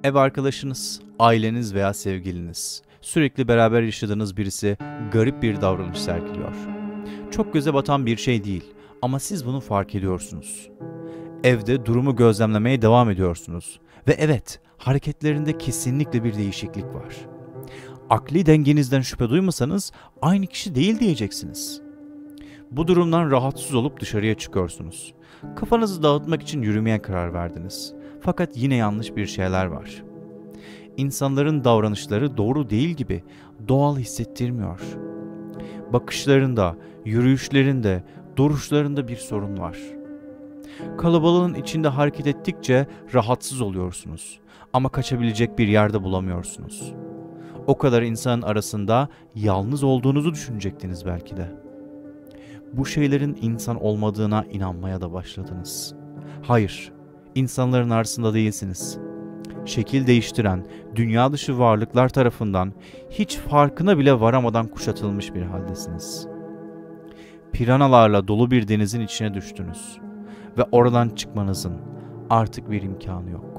Ev arkadaşınız, aileniz veya sevgiliniz, sürekli beraber yaşadığınız birisi garip bir davranış sergiliyor. Çok göze batan bir şey değil ama siz bunu fark ediyorsunuz. Evde durumu gözlemlemeye devam ediyorsunuz ve evet, hareketlerinde kesinlikle bir değişiklik var. Akli dengenizden şüphe duymasanız aynı kişi değil diyeceksiniz. Bu durumdan rahatsız olup dışarıya çıkıyorsunuz. Kafanızı dağıtmak için yürümeye karar verdiniz. Fakat yine yanlış bir şeyler var. İnsanların davranışları doğru değil gibi doğal hissettirmiyor. Bakışlarında, yürüyüşlerinde, duruşlarında bir sorun var. Kalabalığın içinde hareket ettikçe rahatsız oluyorsunuz ama kaçabilecek bir yerde bulamıyorsunuz. O kadar insanın arasında yalnız olduğunuzu düşünecektiniz belki de. Bu şeylerin insan olmadığına inanmaya da başladınız. Hayır, insanların arasında değilsiniz. Şekil değiştiren, dünya dışı varlıklar tarafından hiç farkına bile varamadan kuşatılmış bir haldesiniz. Piranalarla dolu bir denizin içine düştünüz ve oradan çıkmanızın artık bir imkanı yok.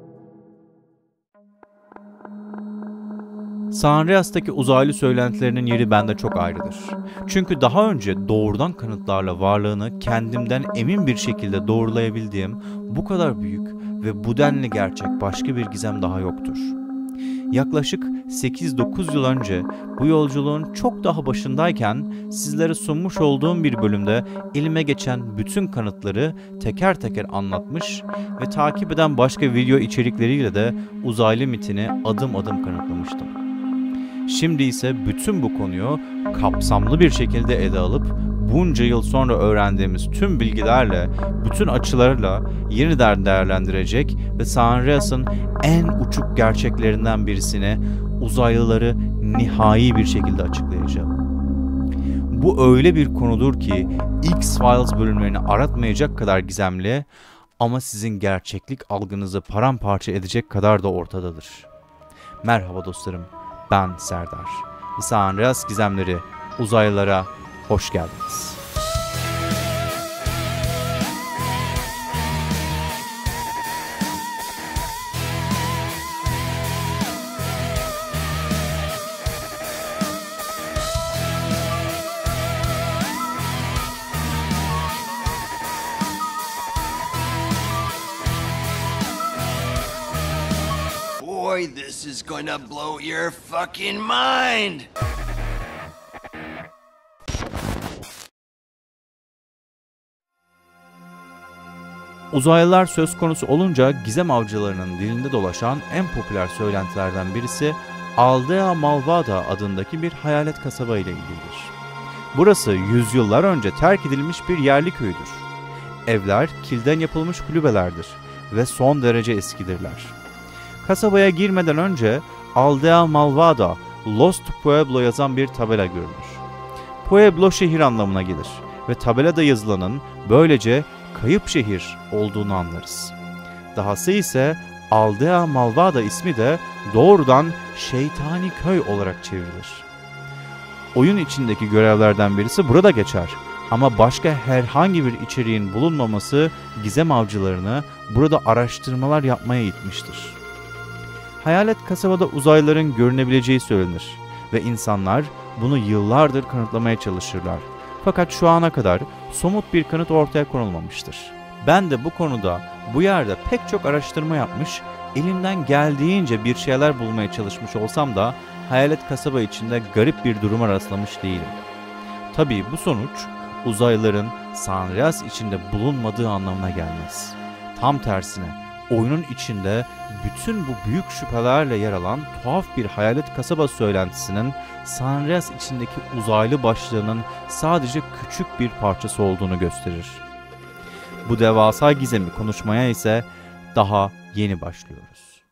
San Andreas'taki uzaylı söylentilerinin yeri bende çok ayrıdır. Çünkü daha önce doğrudan kanıtlarla varlığını kendimden emin bir şekilde doğrulayabildiğim bu kadar büyük ve bu denli gerçek başka bir gizem daha yoktur. Yaklaşık 8-9 yıl önce bu yolculuğun çok daha başındayken sizlere sunmuş olduğum bir bölümde elime geçen bütün kanıtları teker teker anlatmış ve takip eden başka video içerikleriyle de uzaylı mitini adım adım kanıtlamıştım. Şimdi ise bütün bu konuyu kapsamlı bir şekilde ele alıp bunca yıl sonra öğrendiğimiz tüm bilgilerle, bütün açılarla yeniden değerlendirecek ve San Andreas'ın en uçuk gerçeklerinden birisini, uzaylıları nihai bir şekilde açıklayacağım. Bu öyle bir konudur ki X-Files bölümlerini aratmayacak kadar gizemli ama sizin gerçeklik algınızı paramparça edecek kadar da ortadadır. Merhaba dostlarım, ben Serdar. San Andreas Gizemleri, uzaylılara hoş geldiniz. Boy, this is gonna blow your fucking mind! Uzaylılar söz konusu olunca gizem avcılarının dilinde dolaşan en popüler söylentilerden birisi Aldea Malvada adındaki bir hayalet kasaba ile ilgilidir. Burası yüzyıllar önce terk edilmiş bir yerli köyüdür. Evler kilden yapılmış kulübelerdir ve son derece eskidirler. Kasabaya girmeden önce Aldea Malvada, Lost Pueblo yazan bir tabela görülür. Pueblo şehir anlamına gelir ve tabelada yazılanın böylece kayıp şehir olduğunu anlarız. Dahası ise Aldea Malvada ismi de doğrudan şeytani köy olarak çevrilir. Oyun içindeki görevlerden birisi burada geçer ama başka herhangi bir içeriğin bulunmaması gizem avcılarını burada araştırmalar yapmaya itmiştir. Hayalet kasabada uzaylıların görünebileceği söylenir ve insanlar bunu yıllardır kanıtlamaya çalışırlar. Fakat şu ana kadar somut bir kanıt ortaya konulmamıştır. Ben de bu konuda bu yerde pek çok araştırma yapmış, elimden geldiğince bir şeyler bulmaya çalışmış olsam da hayalet kasaba içinde garip bir duruma rastlamış değilim. Tabii bu sonuç uzaylıların San Andreas içinde bulunmadığı anlamına gelmez. Tam tersine oyunun içinde bütün bu büyük şüphelerle yer alan tuhaf bir hayalet kasaba söylentisinin San Andreas içindeki uzaylı başlığının sadece küçük bir parçası olduğunu gösterir. Bu devasa gizemi konuşmaya ise daha yeni başlıyoruz.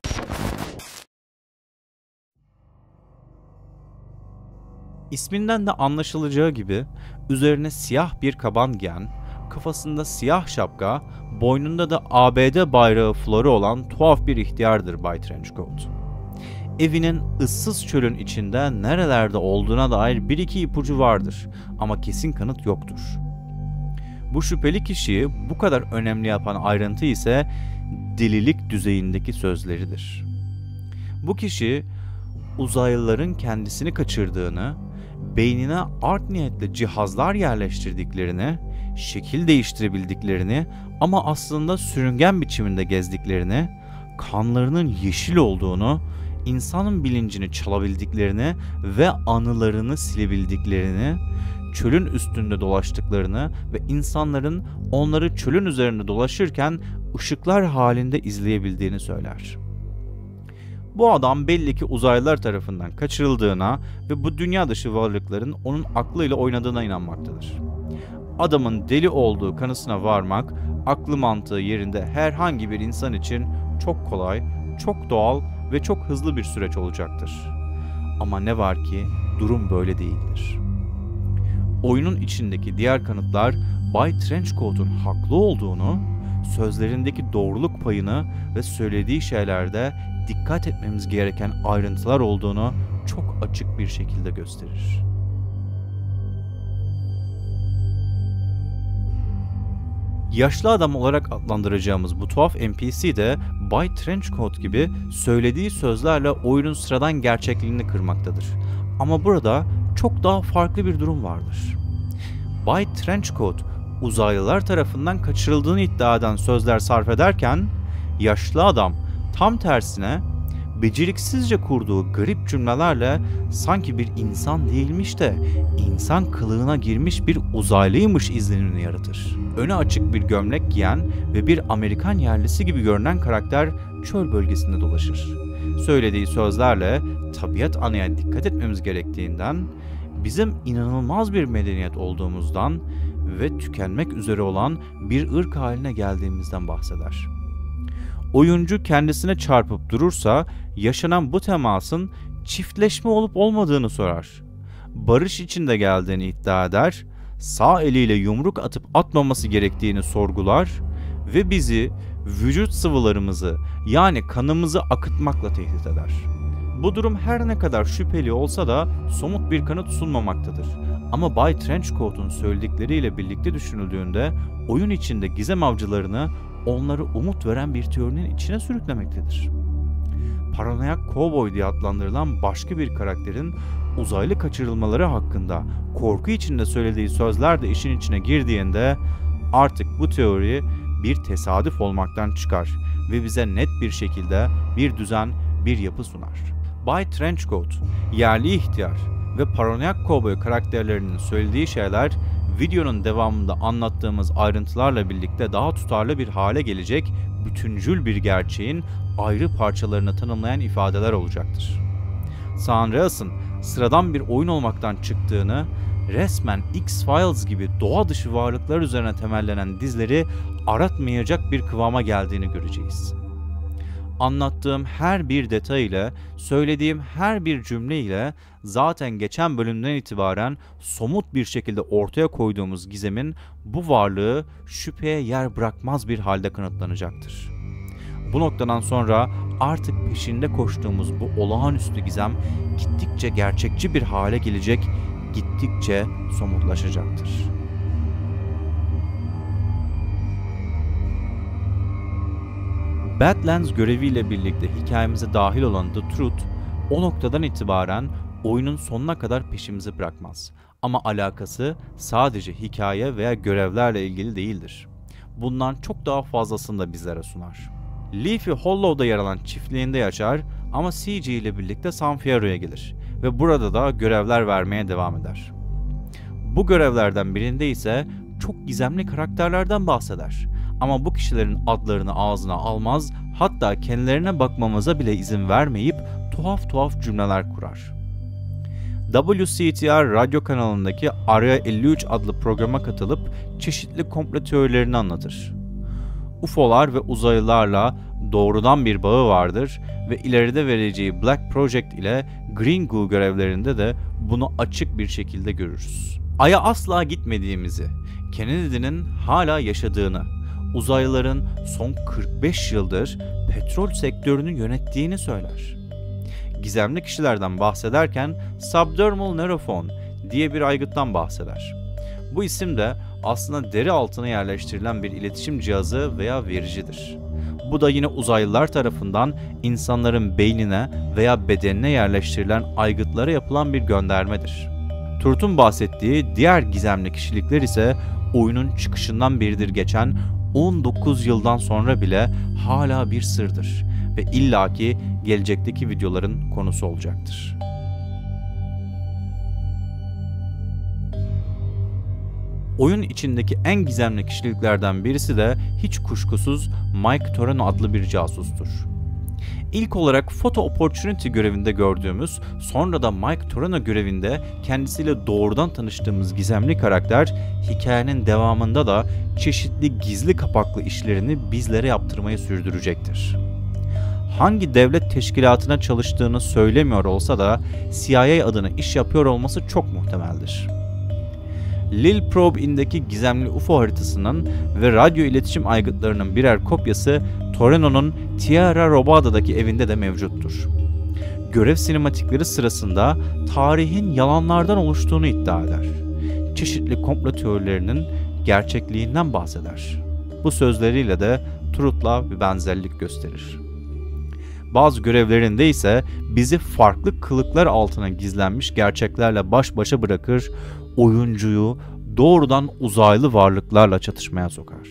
İsminden de anlaşılacağı gibi üzerine siyah bir kaban giyen, kafasında siyah şapka, boynunda da ABD bayrağı florü olan tuhaf bir ihtiyardır Bay Trenchcoat. Evinin ıssız çölün içinde nerelerde olduğuna dair bir iki ipucu vardır ama kesin kanıt yoktur. Bu şüpheli kişiyi bu kadar önemli yapan ayrıntı ise delilik düzeyindeki sözleridir. Bu kişi uzaylıların kendisini kaçırdığını, beynine art niyetle cihazlar yerleştirdiklerini, şekil değiştirebildiklerini ama aslında sürüngen biçiminde gezdiklerini, kanlarının yeşil olduğunu, insanın bilincini çalabildiklerini ve anılarını silebildiklerini, çölün üstünde dolaştıklarını ve insanların onları çölün üzerinde dolaşırken ışıklar halinde izleyebildiğini söyler. Bu adam belli ki uzaylılar tarafından kaçırıldığına ve bu dünya dışı varlıkların onun aklıyla oynadığına inanmaktadır. Adamın deli olduğu kanısına varmak, aklı mantığı yerinde herhangi bir insan için çok kolay, çok doğal ve çok hızlı bir süreç olacaktır. Ama ne var ki durum böyle değildir. Oyunun içindeki diğer kanıtlar Bay Trenchcoat'un haklı olduğunu, sözlerindeki doğruluk payını ve söylediği şeylerde dikkat etmemiz gereken ayrıntılar olduğunu çok açık bir şekilde gösterir. Yaşlı adam olarak adlandıracağımız bu tuhaf NPC de Bay Trenchcoat gibi söylediği sözlerle oyunun sıradan gerçekliğini kırmaktadır. Ama burada çok daha farklı bir durum vardır. Bay Trenchcoat uzaylılar tarafından kaçırıldığını iddia eden sözler sarf ederken, yaşlı adam tam tersine beceriksizce kurduğu garip cümlelerle sanki bir insan değilmiş de insan kılığına girmiş bir uzaylıymış izlenimini yaratır. Öne açık bir gömlek giyen ve bir Amerikan yerlisi gibi görünen karakter çöl bölgesinde dolaşır. Söylediği sözlerle tabiat anaya dikkat etmemiz gerektiğinden, bizim inanılmaz bir medeniyet olduğumuzdan ve tükenmek üzere olan bir ırk haline geldiğimizden bahseder. Oyuncu kendisine çarpıp durursa yaşanan bu temasın çiftleşme olup olmadığını sorar. Barış içinde geldiğini iddia eder, sağ eliyle yumruk atıp atmaması gerektiğini sorgular ve bizi vücut sıvılarımızı yani kanımızı akıtmakla tehdit eder. Bu durum her ne kadar şüpheli olsa da somut bir kanıt sunmamaktadır. Ama Bay Trenchcoat'un söyledikleriyle birlikte düşünüldüğünde oyun içinde gizem avcılarını onları umut veren bir teorinin içine sürüklemektedir. Paranoyak Cowboy diye adlandırılan başka bir karakterin uzaylı kaçırılmaları hakkında korku içinde söylediği sözler de işin içine girdiğinde artık bu teori bir tesadüf olmaktan çıkar ve bize net bir şekilde bir düzen, bir yapı sunar. Bay Trenchcoat, yerli ihtiyar ve paranoyak Cowboy karakterlerinin söylediği şeyler videonun devamında anlattığımız ayrıntılarla birlikte daha tutarlı bir hale gelecek, bütüncül bir gerçeğin ayrı parçalarını tanımlayan ifadeler olacaktır. San Andreas'ın sıradan bir oyun olmaktan çıktığını, resmen X-Files gibi doğa dışı varlıklar üzerine temellenen dizleri aratmayacak bir kıvama geldiğini göreceğiz. Anlattığım her bir detay ile, söylediğim her bir cümle ile zaten geçen bölümden itibaren somut bir şekilde ortaya koyduğumuz gizemin bu varlığı şüpheye yer bırakmaz bir halde kanıtlanacaktır. Bu noktadan sonra artık peşinde koştuğumuz bu olağanüstü gizem gittikçe gerçekçi bir hale gelecek, gittikçe somutlaşacaktır. Badlands göreviyle birlikte hikayemize dahil olan The Truth, o noktadan itibaren oyunun sonuna kadar peşimizi bırakmaz. Ama alakası sadece hikaye veya görevlerle ilgili değildir. Bundan çok daha fazlasını da bizlere sunar. Leafy Hollow'da yer alan çiftliğinde yaşar ama CG ile birlikte San Fierro'ya gelir ve burada da görevler vermeye devam eder. Bu görevlerden birinde ise çok gizemli karakterlerden bahseder. Ama bu kişilerin adlarını ağzına almaz, hatta kendilerine bakmamıza bile izin vermeyip tuhaf tuhaf cümleler kurar. WCTR radyo kanalındaki Area 53 adlı programa katılıp çeşitli komplo teorilerini anlatır. UFO'lar ve uzaylılarla doğrudan bir bağı vardır ve ileride vereceği Black Project ile Green Goo görevlerinde de bunu açık bir şekilde görürüz. Ay'a asla gitmediğimizi, Kennedy'nin hala yaşadığını, uzaylıların son 45 yıldır petrol sektörünü yönettiğini söyler. Gizemli kişilerden bahsederken subdermal neurophone diye bir aygıttan bahseder. Bu isim de aslında deri altına yerleştirilen bir iletişim cihazı veya vericidir. Bu da yine uzaylılar tarafından insanların beynine veya bedenine yerleştirilen aygıtlara yapılan bir göndermedir. Turt'un bahsettiği diğer gizemli kişilikler ise oyunun çıkışından beridir geçen 19 yıldan sonra bile hala bir sırdır ve illaki gelecekteki videoların konusu olacaktır. Oyun içindeki en gizemli kişiliklerden birisi de hiç kuşkusuz Mike Toreno adlı bir casustur. İlk olarak Photo Opportunity görevinde gördüğümüz, sonra da Mike Toreno görevinde kendisiyle doğrudan tanıştığımız gizemli karakter, hikayenin devamında da çeşitli gizli kapaklı işlerini bizlere yaptırmayı sürdürecektir. Hangi devlet teşkilatına çalıştığını söylemiyor olsa da CIA adına iş yapıyor olması çok muhtemeldir. Lil Probe-in'deki gizemli UFO haritasının ve radyo iletişim aygıtlarının birer kopyası Toreno'nun Tierra Robada'daki evinde de mevcuttur. Görev sinematikleri sırasında tarihin yalanlardan oluştuğunu iddia eder. Çeşitli komplo teorilerinin gerçekliğinden bahseder. Bu sözleriyle de Truth'la bir benzerlik gösterir. Bazı görevlerinde ise bizi farklı kılıklar altına gizlenmiş gerçeklerle baş başa bırakır, oyuncuyu doğrudan uzaylı varlıklarla çatışmaya sokar.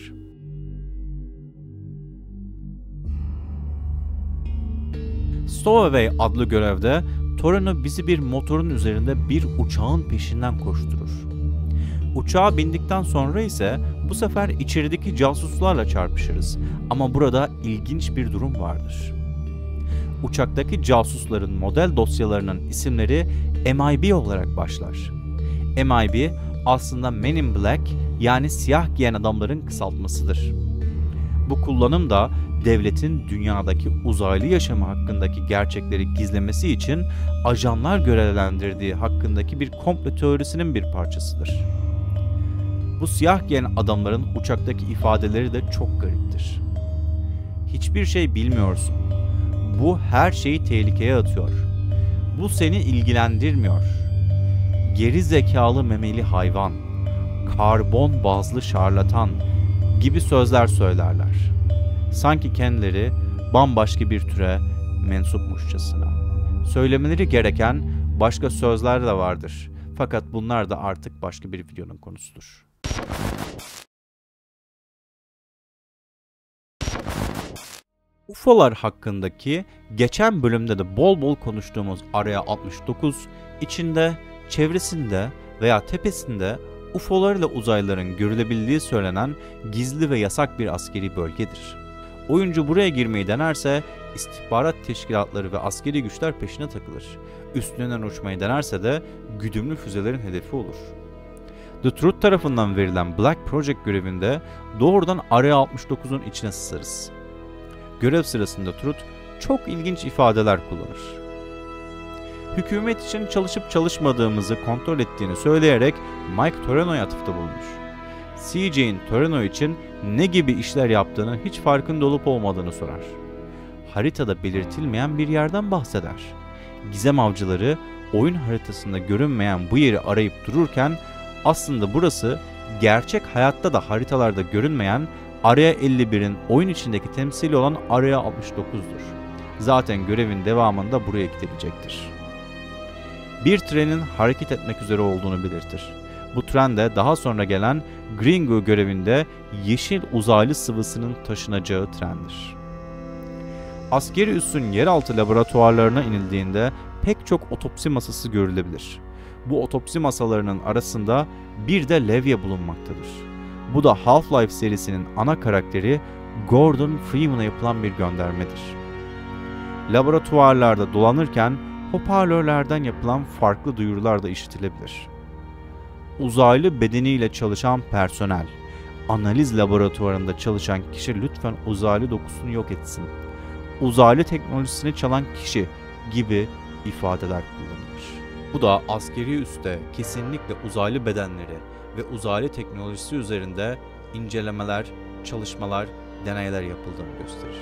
Stowaway adlı görevde Toreno bizi bir motorun üzerinde bir uçağın peşinden koşturur. Uçağa bindikten sonra ise bu sefer içerideki casuslarla çarpışırız ama burada ilginç bir durum vardır. Uçaktaki casusların model dosyalarının isimleri MIB olarak başlar. MIB aslında Men in Black, yani siyah giyen adamların kısaltmasıdır. Bu kullanım da devletin dünyadaki uzaylı yaşamı hakkındaki gerçekleri gizlemesi için ajanlar görevlendirdiği hakkındaki bir komplo teorisinin bir parçasıdır. Bu siyah giyen adamların uçaktaki ifadeleri de çok gariptir. Hiçbir şey bilmiyorsun. Bu her şeyi tehlikeye atıyor. Bu seni ilgilendirmiyor. Geri zekalı memeli hayvan, karbon bazlı şarlatan gibi sözler söylerler. Sanki kendileri bambaşka bir türe mensupmuşçasına. Söylemeleri gereken başka sözler de vardır. Fakat bunlar da artık başka bir videonun konusudur. UFO'lar hakkındaki geçen bölümde de bol bol konuştuğumuz Area 69, içinde, çevresinde veya tepesinde UFO'larla uzaylıların görülebildiği söylenen gizli ve yasak bir askeri bölgedir. Oyuncu buraya girmeyi denerse istihbarat teşkilatları ve askeri güçler peşine takılır. Üstünden uçmayı denerse de güdümlü füzelerin hedefi olur. The Truth tarafından verilen Black Project görevinde doğrudan Area 69'un içine sızarız. Görev sırasında Truth çok ilginç ifadeler kullanır. Hükümet için çalışıp çalışmadığımızı kontrol ettiğini söyleyerek Mike Toreno'ya atıfta bulunur. CJ'in Toreno için ne gibi işler yaptığını hiç farkında olup olmadığını sorar. Haritada belirtilmeyen bir yerden bahseder. Gizem avcıları oyun haritasında görünmeyen bu yeri arayıp dururken aslında burası gerçek hayatta da haritalarda görünmeyen Area 51'in oyun içindeki temsili olan Area 69'dur. Zaten görevin devamında buraya gidilecektir. Bir trenin hareket etmek üzere olduğunu belirtir. Bu tren de daha sonra gelen Gringo görevinde yeşil uzaylı sıvısının taşınacağı trendir. Askeri üssün yeraltı laboratuvarlarına inildiğinde pek çok otopsi masası görülebilir. Bu otopsi masalarının arasında bir de levye bulunmaktadır. Bu da Half-Life serisinin ana karakteri Gordon Freeman'a yapılan bir göndermedir. Laboratuvarlarda dolanırken hoparlörlerden yapılan farklı duyurular da işitilebilir. Uzaylı bedeniyle çalışan personel, analiz laboratuvarında çalışan kişi lütfen uzaylı dokusunu yok etsin, uzaylı teknolojisini çalan kişi gibi ifadeler kullanılır. Bu da askeri üste kesinlikle uzaylı bedenleri ve uzaylı teknolojisi üzerinde incelemeler, çalışmalar, deneyler yapıldığını gösterir.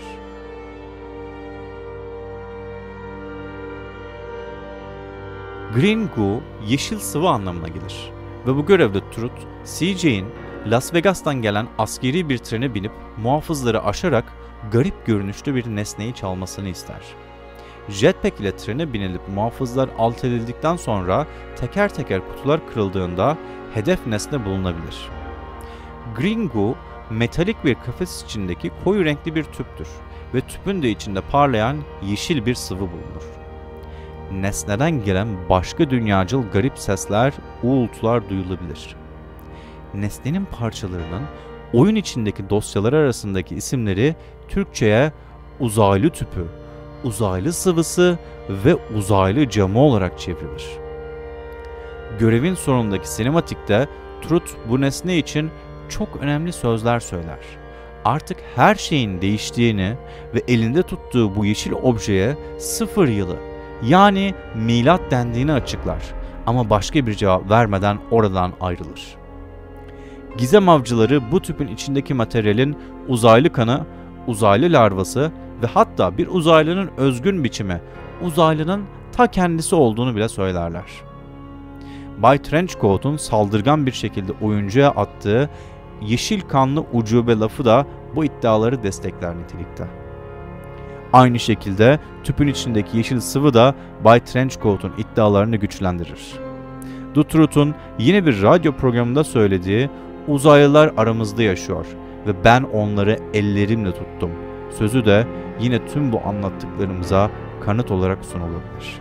Green Goo, yeşil sıvı anlamına gelir ve bu görevde Truth, CJ'in Las Vegas'tan gelen askeri bir trene binip muhafızları aşarak garip görünüşlü bir nesneyi çalmasını ister. Jetpack ile trene binilip muhafızlar alt edildikten sonra teker teker kutular kırıldığında hedef nesne bulunabilir. Gringu, metalik bir kafes içindeki koyu renkli bir tüptür ve tüpün de içinde parlayan yeşil bir sıvı bulunur. Nesneden gelen başka dünyacıl garip sesler, uğultular duyulabilir. Nesnenin parçalarının oyun içindeki dosyalar arasındaki isimleri Türkçe'ye uzaylı tüpü, uzaylı sıvısı ve uzaylı camı olarak çevrilir. Görevin sonundaki sinematikte Truth bu nesne için çok önemli sözler söyler. Artık her şeyin değiştiğini ve elinde tuttuğu bu yeşil objeye 0 yılı yani milat dendiğini açıklar ama başka bir cevap vermeden oradan ayrılır. Gizem avcıları bu tüpün içindeki materyalin uzaylı kanı, uzaylı larvası ve hatta bir uzaylının özgün biçimi, uzaylının ta kendisi olduğunu bile söylerler. Bay Trenchcoat'un saldırgan bir şekilde oyuncuya attığı yeşil kanlı ucube lafı da bu iddiaları destekler nitelikte. Aynı şekilde tüpün içindeki yeşil sıvı da Bay Trenchcoat'un iddialarını güçlendirir. The Truth'un yine bir radyo programında söylediği "Uzaylılar aramızda yaşıyor ve ben onları ellerimle tuttum" sözü de yine tüm bu anlattıklarımıza kanıt olarak sunulabilir.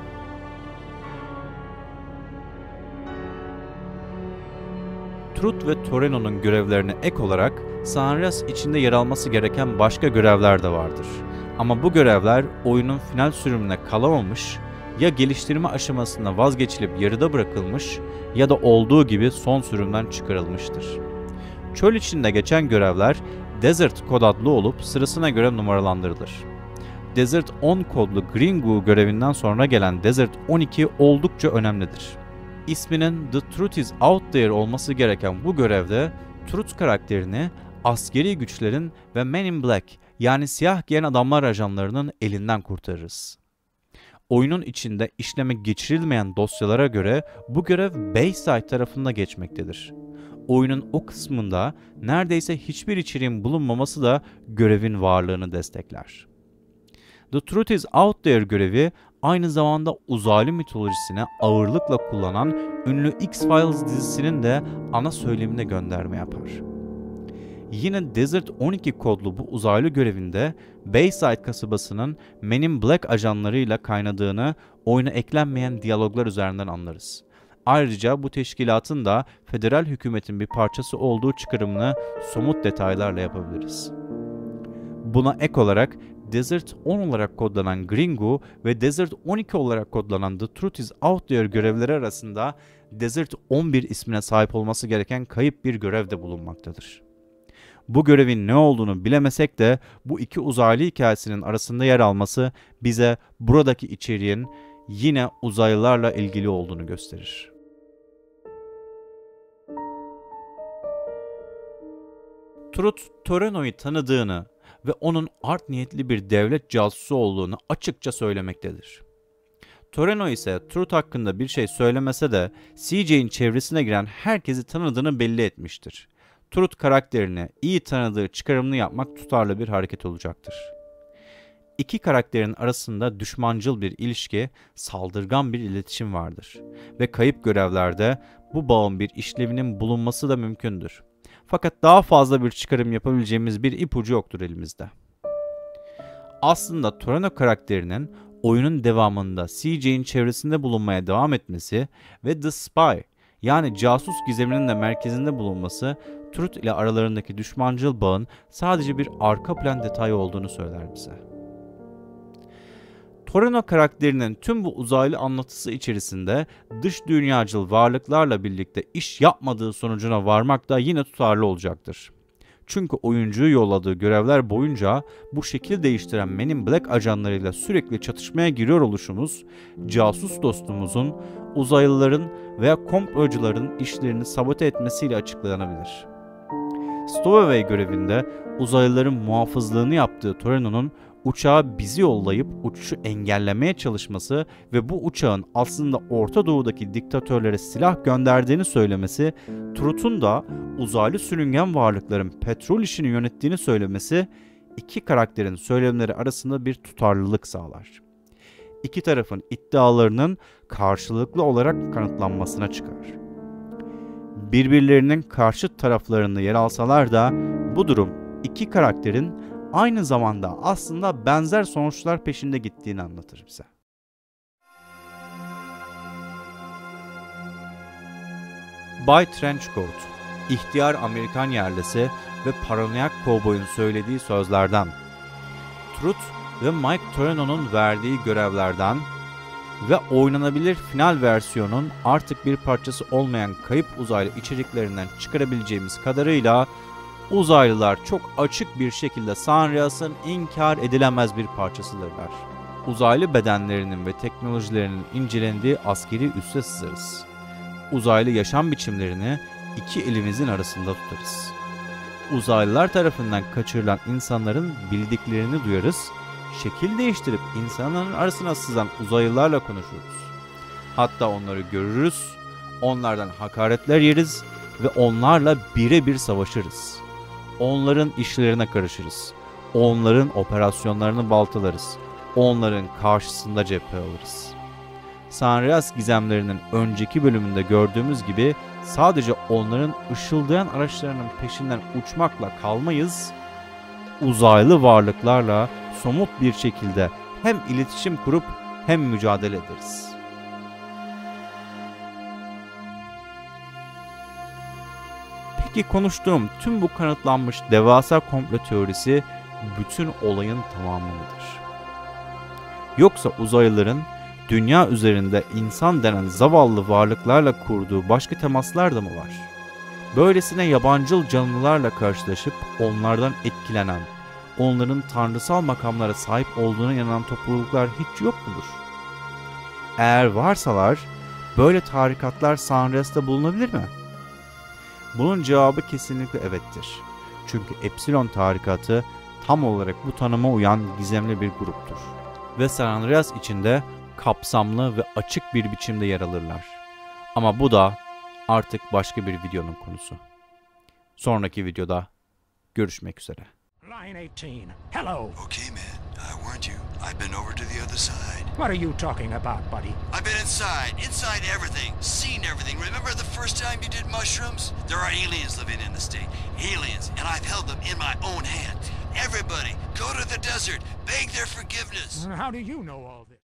Truth ve Toreno'nun görevlerine ek olarak San Andreas içinde yer alması gereken başka görevler de vardır. Ama bu görevler oyunun final sürümüne kalamamış, ya geliştirme aşamasında vazgeçilip yarıda bırakılmış ya da olduğu gibi son sürümden çıkarılmıştır. Çöl içinde geçen görevler Desert kod adlı olup sırasına göre numaralandırılır. Desert 10 kodlu Gringu görevinden sonra gelen Desert 12 oldukça önemlidir. İsminin The Truth is Out There olması gereken bu görevde Truth karakterini askeri güçlerin ve Men in Black yani siyah giyen adamlar ajanlarının elinden kurtarırız. Oyunun içinde işleme geçirilmeyen dosyalara göre bu görev Bayside tarafında geçmektedir. Oyunun o kısmında neredeyse hiçbir içeriğin bulunmaması da görevin varlığını destekler. The Truth is Out There görevi aynı zamanda uzaylı mitolojisine ağırlıkla kullanan ünlü X-Files dizisinin de ana söylemine gönderme yapar. Yine Desert 12 kodlu bu uzaylı görevinde Bayside kasabasının Men in Black ajanlarıyla kaynadığını oyuna eklenmeyen diyaloglar üzerinden anlarız. Ayrıca bu teşkilatın da federal hükümetin bir parçası olduğu çıkarımını somut detaylarla yapabiliriz. Buna ek olarak Desert 10 olarak kodlanan Gringu ve Desert 12 olarak kodlanan The Truth is Out There görevleri arasında Desert 11 ismine sahip olması gereken kayıp bir görev de bulunmaktadır. Bu görevin ne olduğunu bilemesek de bu iki uzaylı hikayesinin arasında yer alması bize buradaki içeriğin yine uzaylılarla ilgili olduğunu gösterir. Truth, Toreno'yu tanıdığını ve onun art niyetli bir devlet casusu olduğunu açıkça söylemektedir. Toreno ise Truth hakkında bir şey söylemese de CJ'in çevresine giren herkesi tanıdığını belli etmiştir. Truth karakterini iyi tanıdığı çıkarımını yapmak tutarlı bir hareket olacaktır. İki karakterin arasında düşmancıl bir ilişki, saldırgan bir iletişim vardır ve kayıp görevlerde bu bağın bir işlevinin bulunması da mümkündür. Fakat daha fazla bir çıkarım yapabileceğimiz bir ipucu yoktur elimizde. Aslında Toreno karakterinin oyunun devamında CJ'in çevresinde bulunmaya devam etmesi ve The Spy yani casus gizeminin de merkezinde bulunması Truth ile aralarındaki düşmancıl bağın sadece bir arka plan detayı olduğunu söyler bize. Toreno karakterinin tüm bu uzaylı anlatısı içerisinde dış dünyacıl varlıklarla birlikte iş yapmadığı sonucuna varmak da yine tutarlı olacaktır. Çünkü oyuncuyu yolladığı görevler boyunca bu şekil değiştiren Men in Black ajanlarıyla sürekli çatışmaya giriyor oluşumuz, casus dostumuzun uzaylıların veya komplocuların işlerini sabote etmesiyle açıklanabilir. Stowaway görevinde uzaylıların muhafızlığını yaptığı Toreno'nun uçağı bizi yollayıp uçuşu engellemeye çalışması ve bu uçağın aslında Orta Doğu'daki diktatörlere silah gönderdiğini söylemesi, Truth'un da uzaylı sürüngen varlıkların petrol işini yönettiğini söylemesi iki karakterin söylemleri arasında bir tutarlılık sağlar. İki tarafın iddialarının karşılıklı olarak kanıtlanmasına çıkar. Birbirlerinin karşıt taraflarında yer alsalar da bu durum iki karakterin aynı zamanda aslında benzer sonuçlar peşinde gittiğini anlatır bize. Bay Trenchcoat, ihtiyar Amerikan yerlisi ve paranoyak kovboyun söylediği sözlerden, Truth ve Mike Torino'nun verdiği görevlerden ve oynanabilir final versiyonun artık bir parçası olmayan kayıp uzaylı içeriklerinden çıkarabileceğimiz kadarıyla uzaylılar çok açık bir şekilde Sanrias'ın inkar edilemez bir parçasıdırlar. Uzaylı bedenlerinin ve teknolojilerinin incelendiği askeri üsse sızarız. Uzaylı yaşam biçimlerini iki elimizin arasında tutarız. Uzaylılar tarafından kaçırılan insanların bildiklerini duyarız, şekil değiştirip insanların arasına sızan uzaylılarla konuşuruz. Hatta onları görürüz, onlardan hakaretler yeriz ve onlarla birebir savaşırız. Onların işlerine karışırız. Onların operasyonlarını baltalarız. Onların karşısında cephe alırız. Sanrias gizemlerinin önceki bölümünde gördüğümüz gibi sadece onların ışıldayan araçlarının peşinden uçmakla kalmayız, uzaylı varlıklarla somut bir şekilde hem iletişim kurup hem mücadele ederiz. Peki konuştuğum tüm bu kanıtlanmış devasa komplo teorisi bütün olayın tamamı mıdır? Yoksa uzaylıların dünya üzerinde insan denen zavallı varlıklarla kurduğu başka temaslar da mı var? Böylesine yabancıl canlılarla karşılaşıp onlardan etkilenen, onların tanrısal makamlara sahip olduğuna inanan topluluklar hiç yok mudur? Eğer varsalar, böyle tarikatlar Sanrias'ta bulunabilir mi? Bunun cevabı kesinlikle evettir. Çünkü Epsilon tarikatı tam olarak bu tanıma uyan gizemli bir gruptur. Ve Sanrias içinde kapsamlı ve açık bir biçimde yer alırlar. Ama bu da artık başka bir videonun konusu. Sonraki videoda görüşmek üzere. Line 18. Hello. Okay, man. I warned you. I've been over to the other side. What are you talking about, buddy? I've been inside everything, seen everything. Remember the first time you did mushrooms? There are aliens living in the state. Aliens, and I've held them in my own hand. Everybody, go to the desert, beg their forgiveness. How do you know all this?